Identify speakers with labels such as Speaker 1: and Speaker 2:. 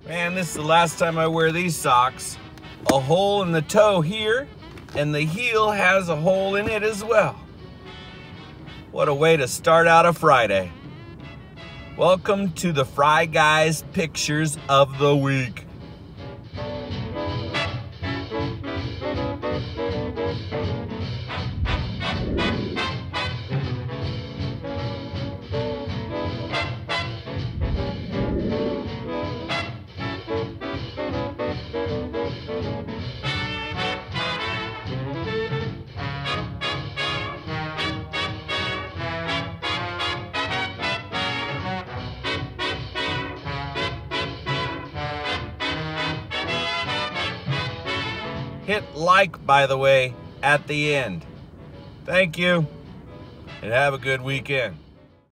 Speaker 1: Man, this is the last time I wear these socks. A hole in the toe here, and the heel has a hole in it as well. What a way to start out a Friday. Welcome to the Frye Guy's Pictures of the Week. Hit like, by the way, at the end. Thank you, and have a good weekend.